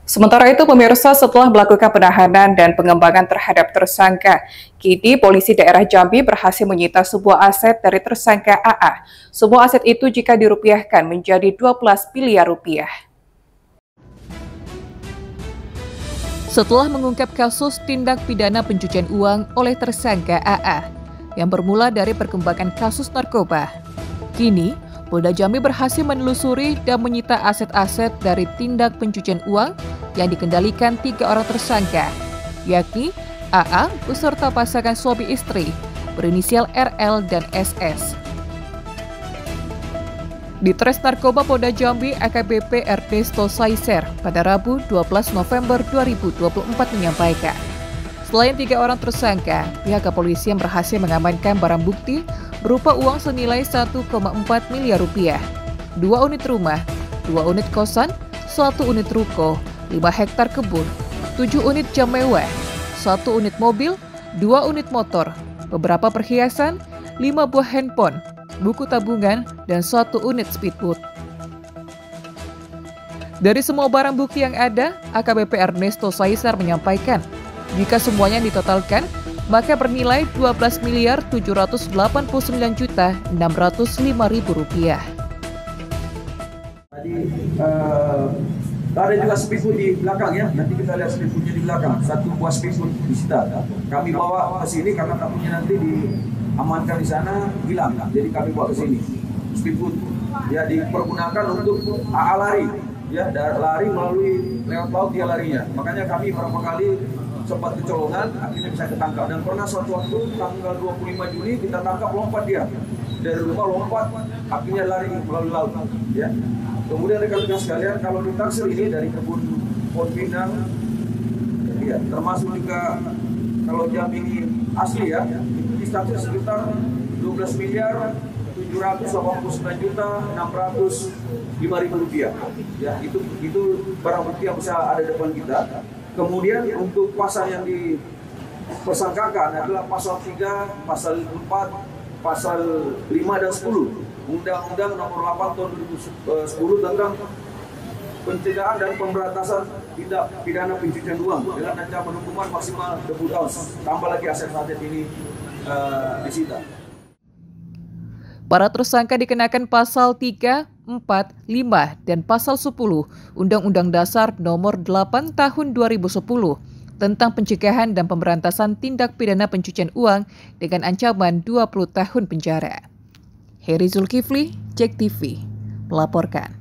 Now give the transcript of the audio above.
Sementara itu, pemirsa, setelah melakukan penahanan dan pengembangan terhadap tersangka, kini polisi daerah Jambi berhasil menyita sebuah aset dari tersangka AA. Sebuah aset itu jika dirupiahkan menjadi 12 miliar rupiah. Setelah mengungkap kasus tindak pidana pencucian uang oleh tersangka AA, yang bermula dari perkembangan kasus narkoba, kini Polda Jambi berhasil menelusuri dan menyita aset-aset dari tindak pencucian uang yang dikendalikan 3 orang tersangka, yakni AA beserta pasangan suami istri berinisial RL dan SS. Di Tres Narkoba Polda Jambi, AKBP Ernesto Saiser pada Rabu 12 November 2024 menyampaikan, selain 3 orang tersangka, pihak kepolisian berhasil mengamankan barang bukti berupa uang senilai 1,4 miliar rupiah, 2 unit rumah, 2 unit kosan, 1 unit ruko, 5 hektar kebun, 7 unit jam mewah, 1 unit mobil, 2 unit motor, beberapa perhiasan, 5 buah handphone, buku tabungan, dan 1 unit speedboat. Dari semua barang bukti yang ada, AKBP Ernesto Saiser menyampaikan, jika semuanya ditotalkan, maka bernilai 12.789.605.000 rupiah. Tadi ada juga speedboat di belakang ya. Nanti kita lihat speedboatnya di belakang. 1 buah speedboat disita. Kami bawa ke sini karena takutnya nanti diamankan di sana hilang. Jadi kami bawa ke sini. Speedboat ya dipergunakan untuk AA lari. Ya, lari melalui lewat laut dia larinya. Makanya kami beberapa kali sempat kecolongan, akhirnya bisa ketangkap. Dan pernah suatu waktu tanggal 25 Juni kita tangkap, lompat dia dari rumah, lompat, akhirnya lari melalui laut. Ya. Kemudian rekan-rekan sekalian, kalau ditaksir ini dari kebun pohon pinang, ya, termasuk juga kalau jam ini asli ya, itu ditaksir sekitar 12 miliar 789.605.000 rupiah. Ya, itu barang bukti yang bisa ada depan kita. Kemudian untuk pasal yang dipersangkakan adalah pasal 3, pasal 4, pasal 5 dan 10 Undang-Undang Nomor 8 Tahun 2010 tentang pencegahan dan pemberantasan tindak pidana pencucian uang dengan ancaman hukuman maksimal 20 tahun. Tambah lagi aset-aset ini disita. Para tersangka dikenakan pasal 3, 4, 5, dan pasal 10 Undang-Undang Dasar Nomor 8 Tahun 2010 tentang pencegahan dan pemberantasan tindak pidana pencucian uang dengan ancaman 20 tahun penjara. Heri Zulkifli, JEK TV, melaporkan.